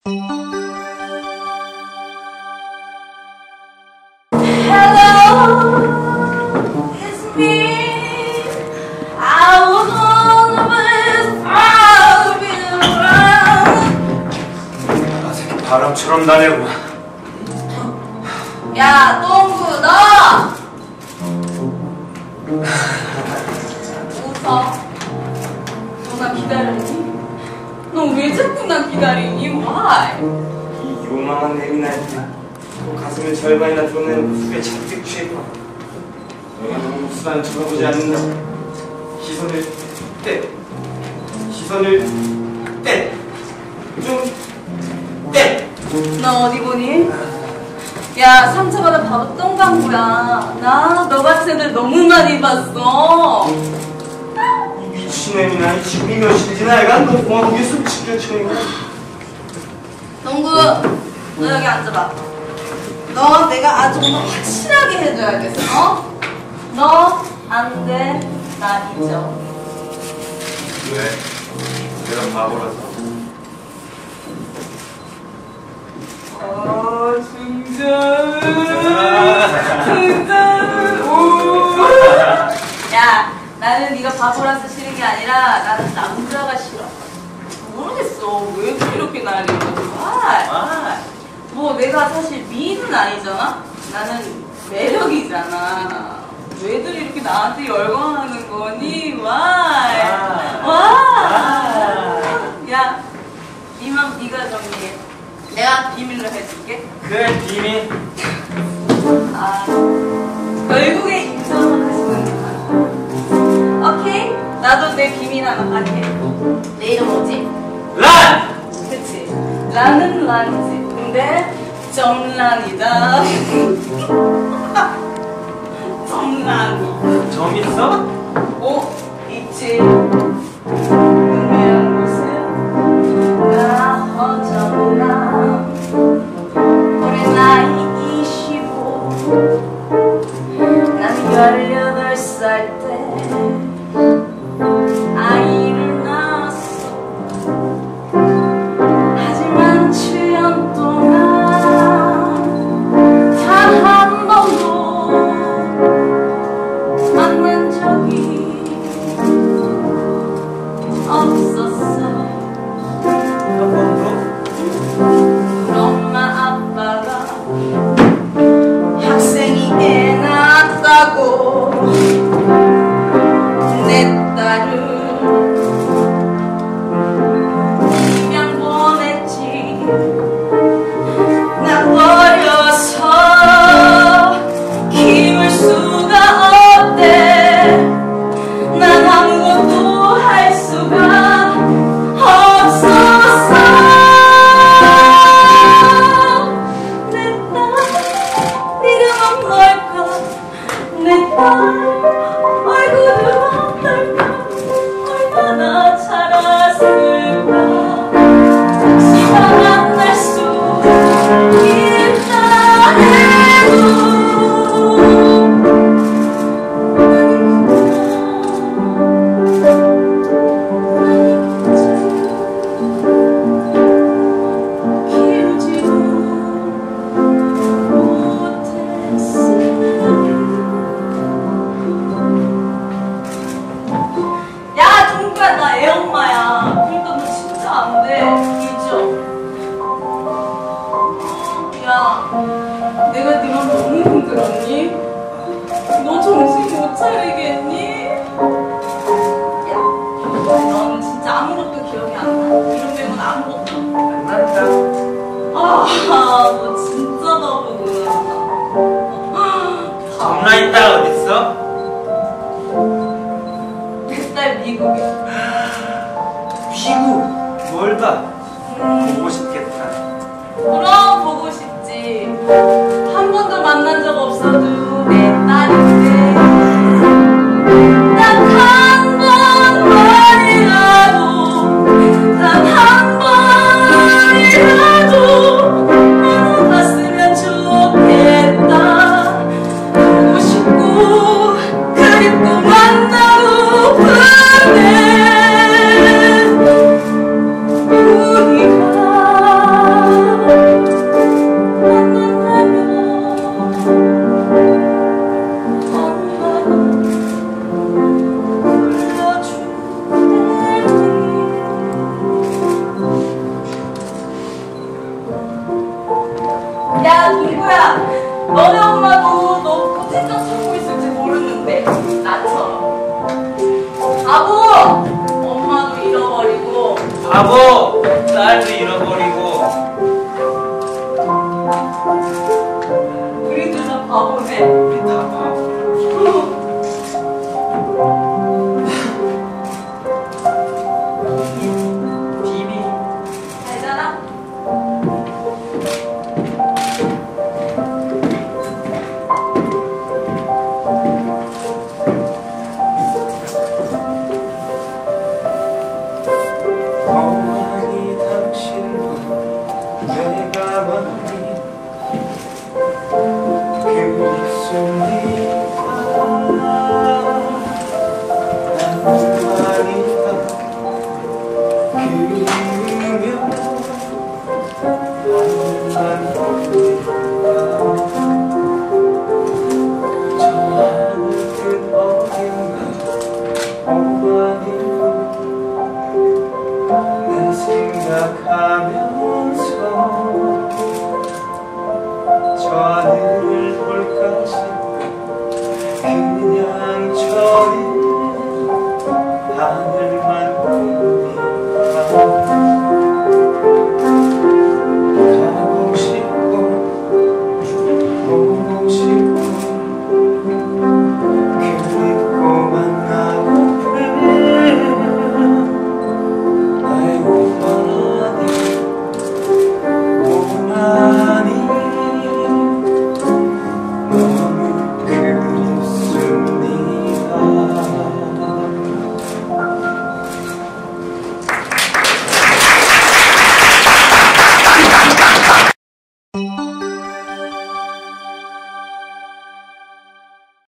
바람처럼 나내구만. 야, 똥구 너! 웃어. 너 나 기다리니? 너 왜 자꾸 나 기다리니? Why? 이 요망한 내리날 가슴에 절반이나 드러내는 모습에 잔뜩 취해봐. 너가 너무 수단 쳐다보지 않는다. 시선을 떼. 시선을 떼. 좀 떼. 너 어디 보니? 야, 상처받아 바로 똥강구야. 나 너 같은 애들 너무 많이 봤어. 이 미친애미나 지금이 몇시지 나이가 너 공화국에서 지켜치니까. 동구, 너 여기 앉아봐. 너 내가 아주 오늘 확실하게 해줘야겠어. 너 안 돼. 나 잊어. 왜? 내가 바보라서. 진짜. 야, 나는 네가 바보라서 싫은 게 아니라 나는 남자가 싫어. 모르겠어. 왜 이렇게 날리는 거지? 뭐 내가 사실 미인은 아니잖아? 나는 매력이잖아. 왜들 이렇게 나한테 열광하는 거니? 와! 야, 네 맘 네가 정리해. 내가 비밀로 해줄게. 그래, 비밀. 결국에 인정을 하시는구나. 오케이? 나도 내 비밀 하나 말해. 내 이름 뭐지? 란! 그치? 란은 란이지. 근데 정란이다. 정란이. 점 있어? 있지. 분명한 곳은 나 허정란. 올해 나이 25. 난 18살 때 아이를 낳았어. 하지만 7년 동안 단 한 번도 만난 적이 없었어. 한 번도? 우리 엄마 아빠가 학생이 애 낳았다고 내 딸을 입양 보냈지. 나 어려서 키울 수가 없대. 난 아무것도 할 수가 없었어. 내 딸 이름은 뭘까? 내 딸 얼굴은 어떨까? 얼마나 자랐을까? 잠시만 만날 수 있다 해도 키우지도 못했어. 야, 동구야, 나 애엄마야. 그러니까 너 진짜 안 돼. 잊어. 야, 내가 네 맘 너무 힘들었니? 너 정신 못 차리겠니? 야, 너는 진짜 아무것도 기억이 안 나. 이런 배우는 아무것도 안 난다. 너 진짜 바보구나. 정란 딸 어딨어? 내 딸 미국에. 미국! 뭘 봐? 보고 싶겠다. 그럼 보고 싶지. 한 번도 만난 적 없어도 내 딸인데 단 한 번만이라도 단 한 번이라도 만나봤으면 좋겠다. 보고 싶고 그립고 만나고픈데 우리가 친구야, 너네 엄마도 너 포진장 쓰고 있을지 모르는데 나처럼 바보! 엄마도 잃어버리고 바보! 딸도 잃어버리고 우리 둘 다 바보네. 우리 다 바보. 비비 잘 자라. 어머니 당신과 내가 많이 그립습니다. 나는 말이다 그리우며 나는 저 하늘 끝 어딘가 어머니 내 생각하면